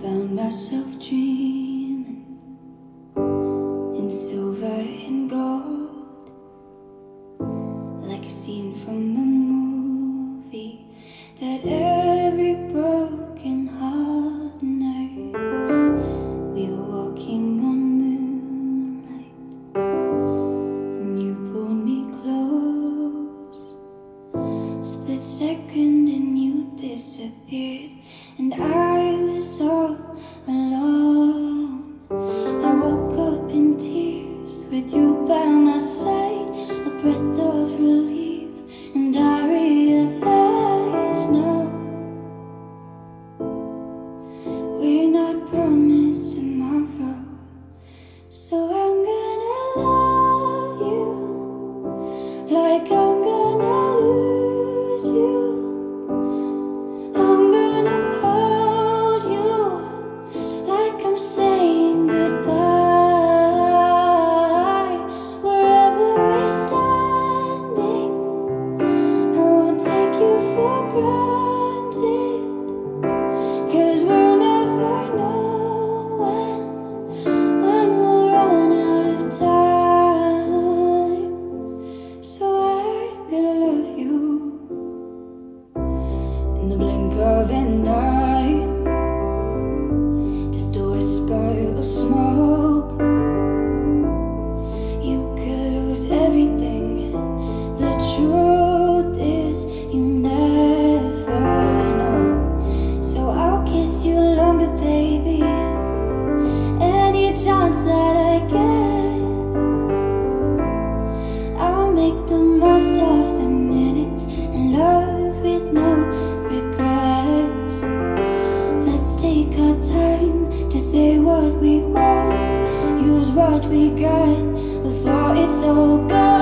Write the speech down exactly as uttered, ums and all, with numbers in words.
found myself dreaming in silver and gold, like a scene from a movie that every broken heart knows. We were walking on moonlight and you pulled me close. Split second and you disappeared, and I was all alone. I woke up in tears with you by my side, a breath of relief, and I realized no, we're not promised tomorrow. So I'm gonna love you like I'm gonna lose you. I'm gonna hold you like I'm saying goodbye. Wherever we're standing, I won't take you for granted, 'cause we'll never know when, when we'll run out of time. So I'm gonna love you in the blink of an eye, just a whisper of smoke. You could lose everything. The truth is you never know. So I'll kiss you longer, baby, any chance that I get. I'll make the most of the minutes and love with no regrets. Let's take our time to say what we want, use what we got before it's all gone.